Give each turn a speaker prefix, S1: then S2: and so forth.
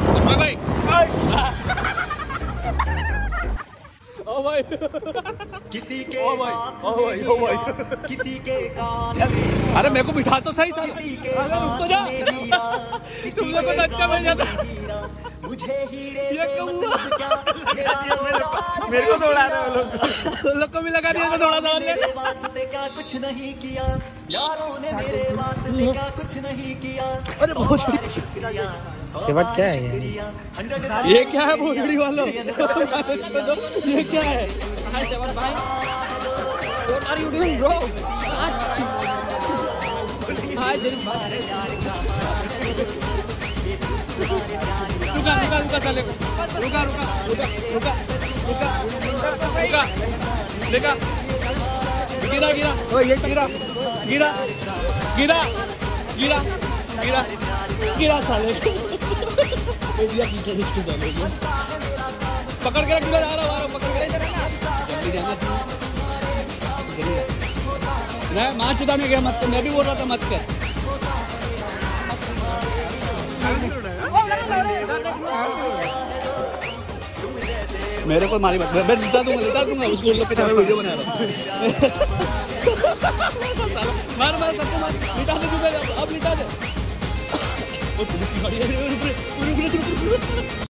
S1: भाई ओ भाई
S2: किसी के
S1: ओ भाई
S2: किसी के कान
S1: अरे मेरे को बिठा तो सही था।
S2: किसी के
S1: अरे रुक तो जा। तुम लोग को अच्छा मिल जाता।
S2: मुझे हीरे
S1: ये
S2: से
S1: क्यों
S2: मतलब क्या
S1: मेरे को दौड़ा रहा है लोग को भी लगा दिया तो दौड़ा दौड़
S2: मेरे वास्ते क्या कुछ नहीं किया यारों ने मेरे वास्ते क्या कुछ नहीं किया।
S1: अरे बहुत
S2: शुक्रिया
S3: सेवट क्या है
S1: ये क्या है भोजड़ी वालों ये क्या है। हाय सेवट भाई what are you doing bro. Hi रुका चले रुका देखा गिरा साले पकड़ के रख आ रहा पकड़ के मैं मां चुदा में गया मत कर। मैं भी बोल रहा था मत कर। मेरे को मारी मत। मैं लिटा दूंगा उसको वीडियो बना रहा हूँ। मार लिटा दे अब लिटा दे।